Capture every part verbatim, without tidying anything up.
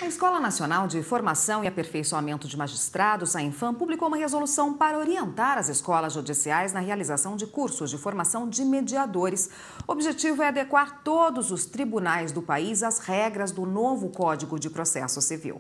A Escola Nacional de Formação e Aperfeiçoamento de Magistrados, a Infam, publicou uma resolução para orientar as escolas judiciais na realização de cursos de formação de mediadores. O objetivo é adequar todos os tribunais do país às regras do novo Código de Processo Civil.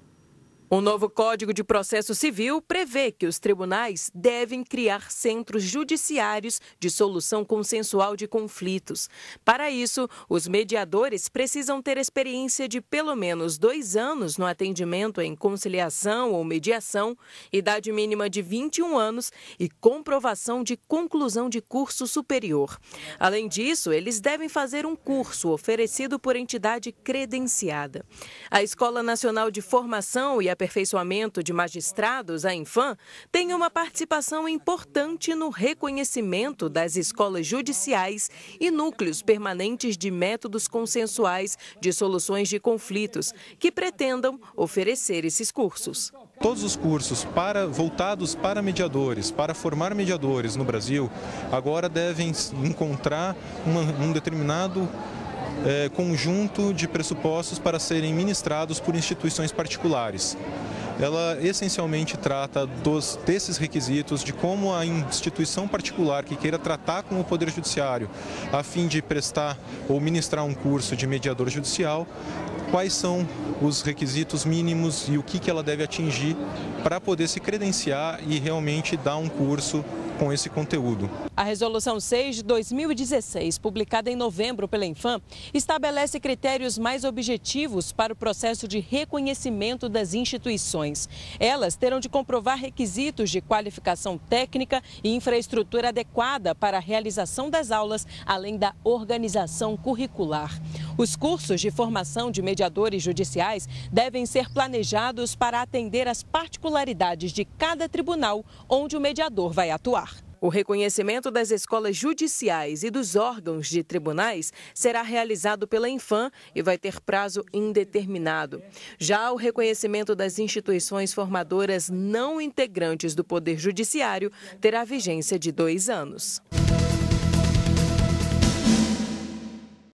O novo Código de Processo Civil prevê que os tribunais devem criar centros judiciários de solução consensual de conflitos. Para isso, os mediadores precisam ter experiência de pelo menos dois anos no atendimento em conciliação ou mediação, idade mínima de vinte e um anos e comprovação de conclusão de curso superior. Além disso, eles devem fazer um curso oferecido por entidade credenciada. A Escola Nacional de Formação e Aperfeiçoamento de Magistrados, a Infam, tem uma participação importante no reconhecimento das escolas judiciais e núcleos permanentes de métodos consensuais de soluções de conflitos, que pretendam oferecer esses cursos. Todos os cursos para, voltados para mediadores, para formar mediadores no Brasil, agora devem encontrar uma, um determinado É, conjunto de pressupostos para serem ministrados por instituições particulares. Ela essencialmente trata dos, desses requisitos, de como a instituição particular que queira tratar com o Poder Judiciário a fim de prestar ou ministrar um curso de mediador judicial, quais são os requisitos mínimos e o que, que ela deve atingir para poder se credenciar e realmente dar um curso com esse conteúdo. A Resolução seis de dois mil e dezesseis, publicada em novembro pela Infam, estabelece critérios mais objetivos para o processo de reconhecimento das instituições. Elas terão de comprovar requisitos de qualificação técnica e infraestrutura adequada para a realização das aulas, além da organização curricular. Os cursos de formação de mediadores judiciais devem ser planejados para atender às particularidades de cada tribunal onde o mediador vai atuar. O reconhecimento das escolas judiciais e dos órgãos de tribunais será realizado pela Infam e vai ter prazo indeterminado. Já o reconhecimento das instituições formadoras não integrantes do Poder Judiciário terá vigência de dois anos.